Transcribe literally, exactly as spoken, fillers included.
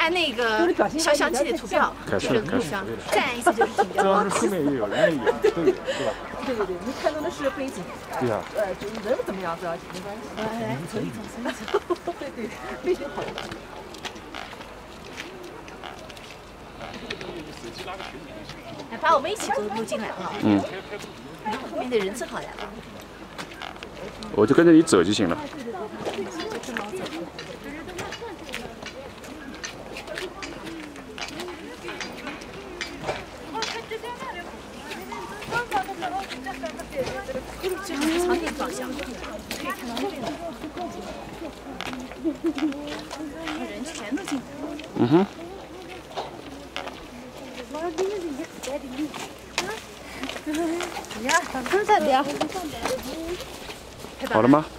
看那个小相机的图标，就是录像，站一下就是景标。 主要是后面也有人也有，都有，是吧？ 对对对，你看到的是背景。 对呀。 呃，就人怎么样子啊，没关系。 来，走一走，走一走。 对对，背景好。 来，把我们一起都录进来啊。 嗯。 后面的人正好来了。 我就跟着你走就行了。 就是朝那个方向，可以看到那边的人全都进来了。 嗯哼。 怎么样？咱们在聊。 好了吗？